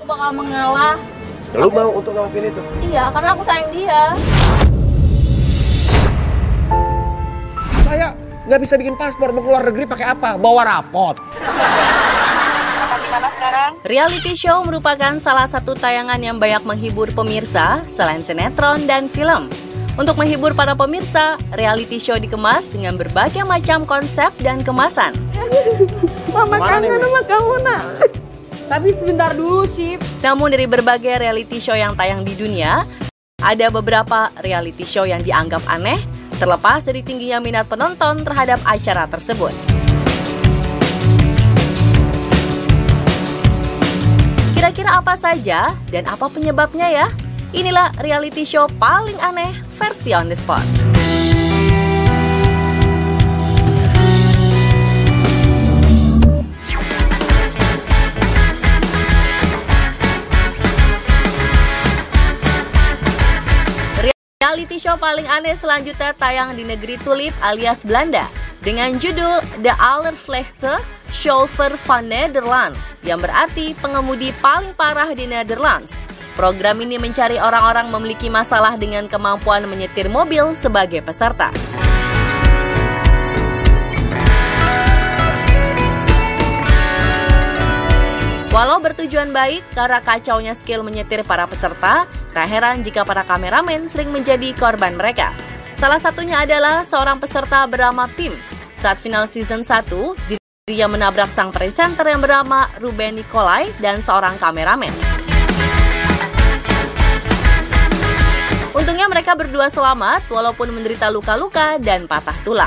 Aku bakal mengalah. Lu mau untuk ngelakuin itu? Iya, karena aku sayang dia. Saya nggak bisa bikin paspor, mau keluar negeri pakai apa? Bawa rapot. Reality show merupakan salah satu tayangan yang banyak menghibur pemirsa selain sinetron dan film. Untuk menghibur para pemirsa, reality show dikemas dengan berbagai macam konsep dan kemasan. Mama kangen sama kamu, nak. Tapi sebentar dulu, Sip. Namun dari berbagai reality show yang tayang di dunia, ada beberapa reality show yang dianggap aneh, terlepas dari tingginya minat penonton terhadap acara tersebut. Kira-kira apa saja dan apa penyebabnya ya? Inilah reality show paling aneh versi On The Spot. Reality show paling aneh selanjutnya tayang di negeri Tulip alias Belanda dengan judul The Allerslechtste Chauffeur van Nederland yang berarti pengemudi paling parah di Netherlands. Program ini mencari orang-orang memiliki masalah dengan kemampuan menyetir mobil sebagai peserta. Walau bertujuan baik karena kacaunya skill menyetir para peserta, tak heran jika para kameramen sering menjadi korban mereka. Salah satunya adalah seorang peserta bernama Pim. Saat final season 1, dia menabrak sang presenter yang bernama Ruben Nicolai dan seorang kameramen. Untungnya mereka berdua selamat walaupun menderita luka-luka dan patah tulang.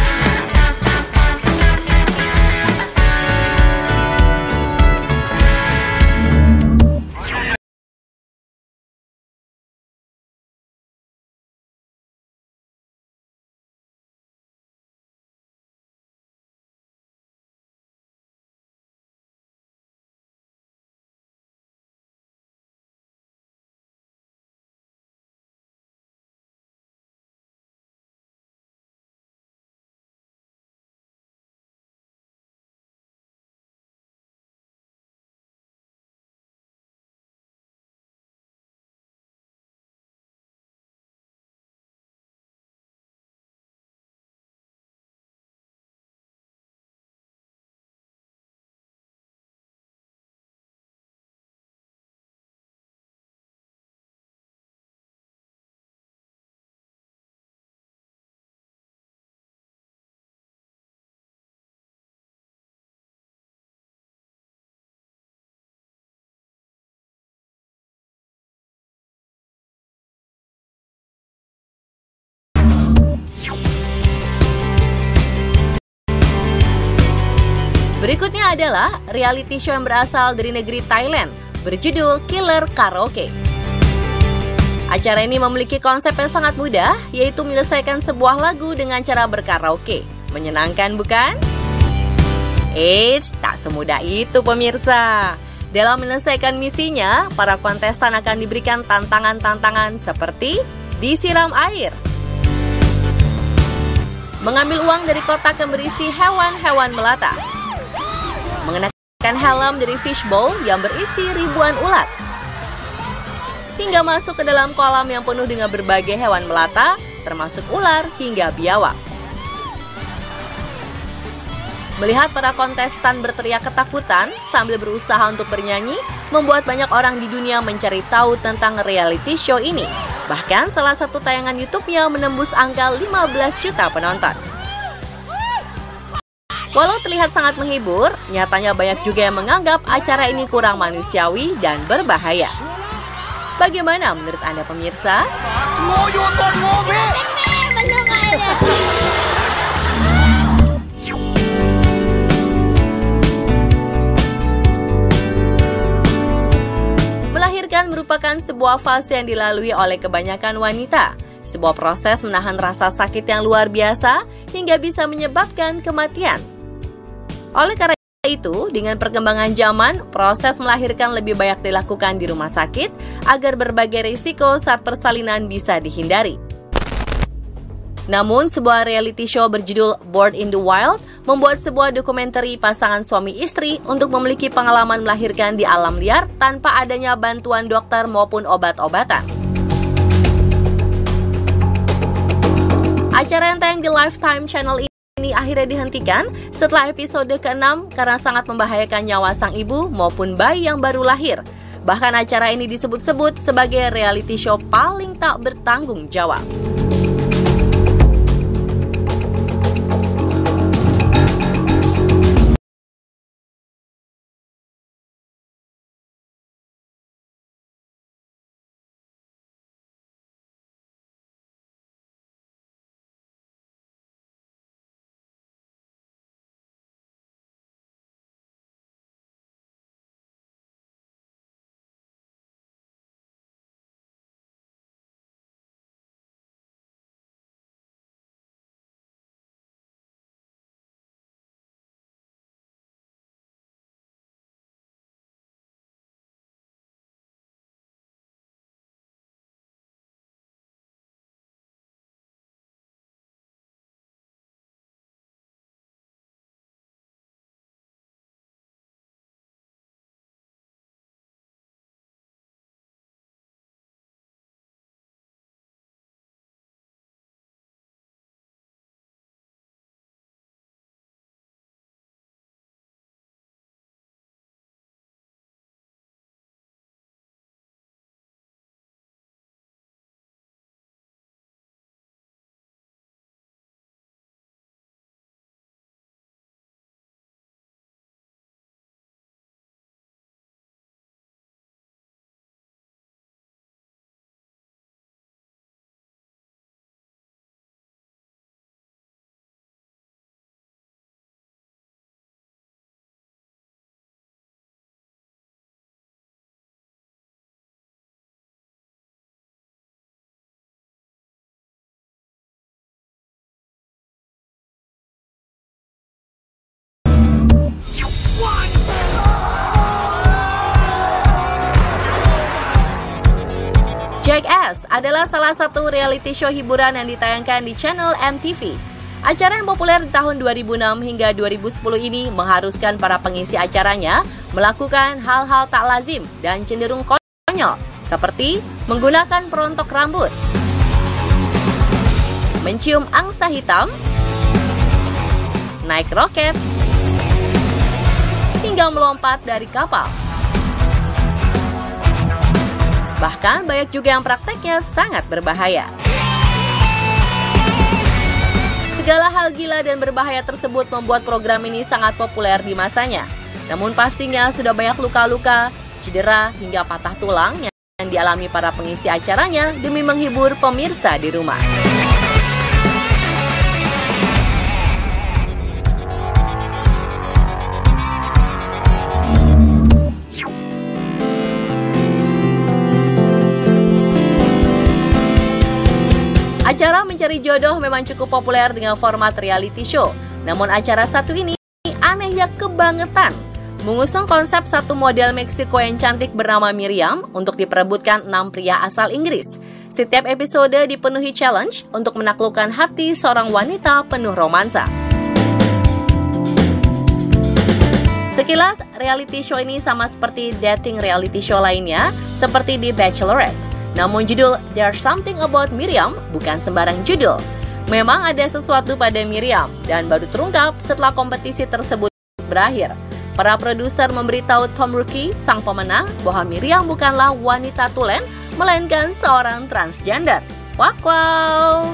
Berikutnya adalah reality show yang berasal dari negeri Thailand, berjudul Killer Karaoke. Acara ini memiliki konsep yang sangat mudah, yaitu menyelesaikan sebuah lagu dengan cara berkaraoke. Menyenangkan bukan? Eits, tak semudah itu pemirsa. Dalam menyelesaikan misinya, para kontestan akan diberikan tantangan-tantangan seperti disiram air, mengambil uang dari kotak yang berisi hewan-hewan melata, mengenakan helm dari fishbowl yang berisi ribuan ulat, hingga masuk ke dalam kolam yang penuh dengan berbagai hewan melata, termasuk ular hingga biawak. Melihat para kontestan berteriak ketakutan sambil berusaha untuk bernyanyi, membuat banyak orang di dunia mencari tahu tentang reality show ini. Bahkan salah satu tayangan YouTube-nya menembus angka 15 juta penonton. Walau terlihat sangat menghibur, nyatanya banyak juga yang menganggap acara ini kurang manusiawi dan berbahaya. Bagaimana menurut Anda pemirsa? Melahirkan merupakan sebuah fase yang dilalui oleh kebanyakan wanita. Sebuah proses menahan rasa sakit yang luar biasa hingga bisa menyebabkan kematian. Oleh karena itu, dengan perkembangan zaman, proses melahirkan lebih banyak dilakukan di rumah sakit agar berbagai risiko saat persalinan bisa dihindari. Namun, sebuah reality show berjudul Born in the Wild membuat sebuah dokumenter pasangan suami istri untuk memiliki pengalaman melahirkan di alam liar tanpa adanya bantuan dokter maupun obat-obatan. Acara yang tayang di Lifetime Channel ini akhirnya dihentikan setelah episode ke-6 karena sangat membahayakan nyawa sang ibu maupun bayi yang baru lahir. Bahkan acara ini disebut-sebut sebagai reality show paling tak bertanggung jawab. Jackass adalah salah satu reality show hiburan yang ditayangkan di channel MTV. Acara yang populer di tahun 2006 hingga 2010 ini mengharuskan para pengisi acaranya melakukan hal-hal tak lazim dan cenderung konyol, seperti menggunakan perontok rambut, mencium angsa hitam, naik roket, hingga melompat dari kapal. Bahkan banyak juga yang prakteknya sangat berbahaya. Segala hal gila dan berbahaya tersebut membuat program ini sangat populer di masanya. Namun pastinya sudah banyak luka-luka, cedera, hingga patah tulang yang dialami para pengisi acaranya demi menghibur pemirsa di rumah. Acara Mencari Jodoh memang cukup populer dengan format reality show. Namun acara satu ini aneh ya kebangetan. Mengusung konsep satu model Meksiko yang cantik bernama Miriam untuk diperebutkan 6 pria asal Inggris. Setiap episode dipenuhi challenge untuk menaklukkan hati seorang wanita penuh romansa. Sekilas, reality show ini sama seperti dating reality show lainnya, seperti The Bachelorette. Namun judul There's Something About Miriam bukan sembarang judul. Memang ada sesuatu pada Miriam dan baru terungkap setelah kompetisi tersebut berakhir. Para produser memberitahu Tom Rookie, sang pemenang, bahwa Miriam bukanlah wanita tulen, melainkan seorang transgender. Wow!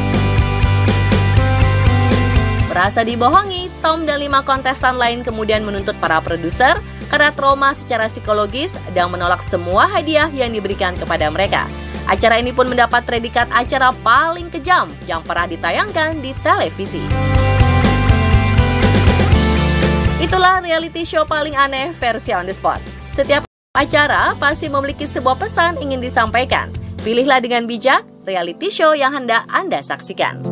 Merasa dibohongi, Tom dan 5 kontestan lain kemudian menuntut para produser karena trauma secara psikologis dan menolak semua hadiah yang diberikan kepada mereka. Acara ini pun mendapat predikat acara paling kejam yang pernah ditayangkan di televisi. Itulah reality show paling aneh versi On The Spot. Setiap acara pasti memiliki sebuah pesan ingin disampaikan. Pilihlah dengan bijak reality show yang hendak Anda saksikan.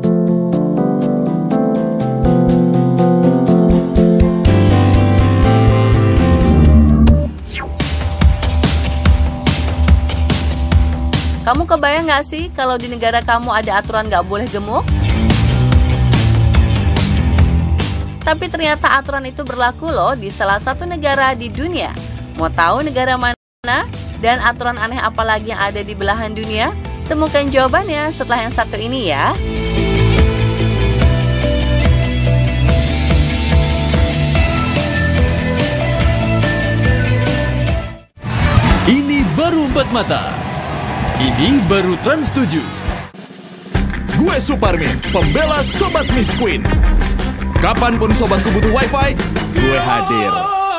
Kamu kebayang gak sih kalau di negara kamu ada aturan gak boleh gemuk? Tapi ternyata aturan itu berlaku loh di salah satu negara di dunia. Mau tahu negara mana dan aturan aneh apa lagi yang ada di belahan dunia? Temukan jawabannya setelah yang satu ini ya. Ini baru Empat Mata. Ini baru Trans 7. Gue Suparmin, pembela Sobat Miss Queen. Kapanpun sobatku butuh wifi, gue hadir.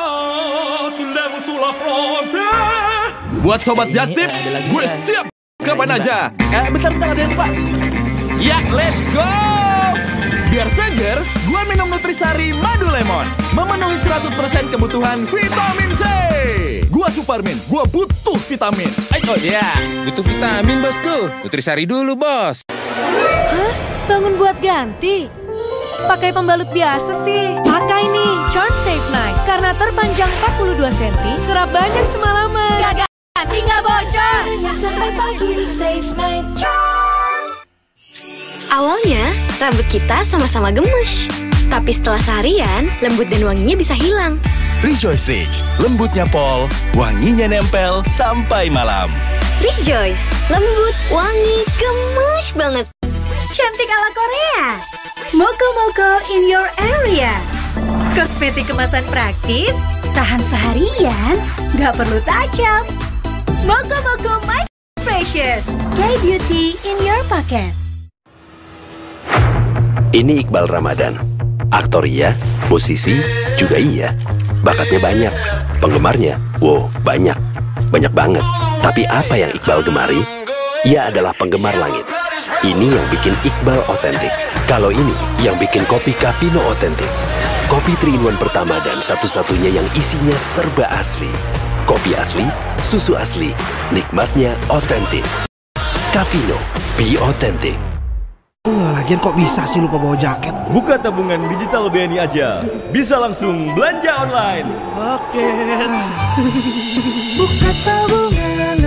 Buat sobat Justip, gue siap kapan aja. Bentar ada yang lupa. Ya, let's go! Biar seger, gue minum Nutrisari Madu Lemon. Memenuhi 100% kebutuhan vitamin C. Gue Suparmin, gue butuh vitamin. Oh ya, butuh vitamin bosku. Nutrisari dulu bos. Hah? Bangun buat ganti? Pakai pembalut biasa sih. Pakai nih, Charm Safe Night. Karena terpanjang 42 cm, serap banyak semalaman. Gak ganti, gak bocor. Sampai pagi di Safe Night Charm. Awalnya, rambut kita sama-sama gemes. Tapi setelah seharian, lembut dan wanginya bisa hilang. Rejoice Rich, lembutnya pol, wanginya nempel sampai malam. Rejoice, lembut, wangi, gemes banget. Cantik ala Korea. Moko Moko in your area. Kosmetik kemasan praktis, tahan seharian, gak perlu tajam. Moko Moko My Precious, K-Beauty in your pocket. Ini Iqbal Ramadan. Aktor iya, musisi juga iya. Bakatnya banyak, penggemarnya, wow, banyak. Banyak banget. Tapi apa yang Iqbal gemari? Ia adalah penggemar langit. Ini yang bikin Iqbal otentik. Kalau ini yang bikin kopi Cafino otentik. Kopi 3-in-1 pertama dan satu-satunya yang isinya serba asli. Kopi asli, susu asli, nikmatnya otentik. Cafino, be authentic. Lagian kok bisa sih lupa bawa jaket? Buka tabungan digital BNI aja. Bisa langsung belanja online. Oke. Buka tabungan